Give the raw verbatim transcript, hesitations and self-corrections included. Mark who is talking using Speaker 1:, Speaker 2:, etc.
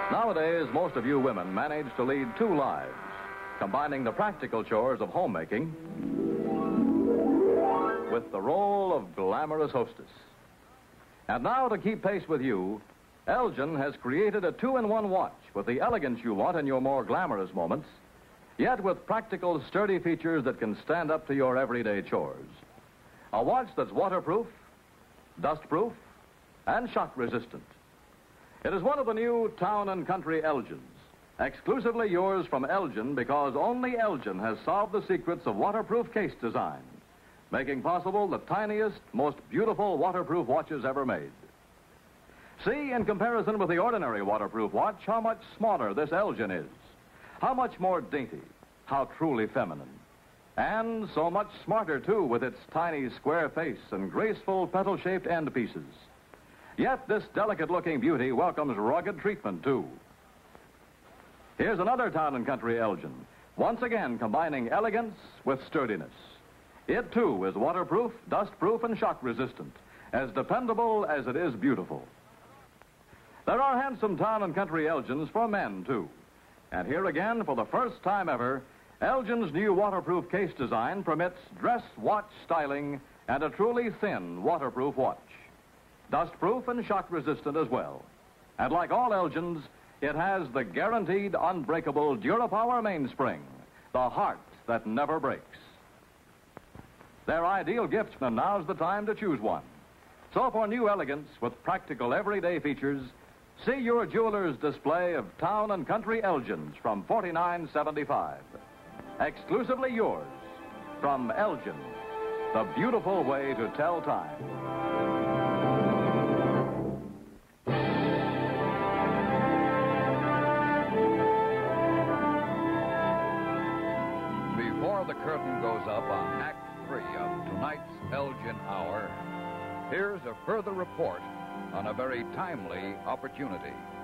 Speaker 1: Nowadays, most of you women manage to lead two lives, combining the practical chores of homemaking with the role of glamorous hostess. And now, to keep pace with you, Elgin has created a two-in-one watch with the elegance you want in your more glamorous moments, yet with practical, sturdy features that can stand up to your everyday chores. A watch that's waterproof, dustproof, and shock-resistant. It is one of the new Town and Country Elgins, exclusively yours from Elgin because only Elgin has solved the secrets of waterproof case design, making possible the tiniest, most beautiful waterproof watches ever made. See, in comparison with the ordinary waterproof watch, how much smaller this Elgin is, how much more dainty, how truly feminine. And so much smarter, too, with its tiny square face and graceful petal-shaped end pieces. Yet this delicate-looking beauty welcomes rugged treatment, too. Here's another Town and Country Elgin, once again combining elegance with sturdiness. It, too, is waterproof, dustproof, and shock-resistant, as dependable as it is beautiful. There are handsome Town and Country Elgins for men, too. And here again, for the first time ever, Elgin's new waterproof case design permits dress watch styling and a truly thin waterproof watch. Dustproof and shock-resistant as well. And like all Elgins, it has the guaranteed unbreakable DuraPower mainspring, the heart that never breaks. They're ideal gifts, and now's the time to choose one. So for new elegance with practical everyday features, see your jeweler's display of Town and Country Elgins from forty-nine seventy-five. Exclusively yours from Elgin, the beautiful way to tell time.
Speaker 2: Before the curtain goes up on Act Three of tonight's Elgin Hour, here's a further report on a very timely opportunity.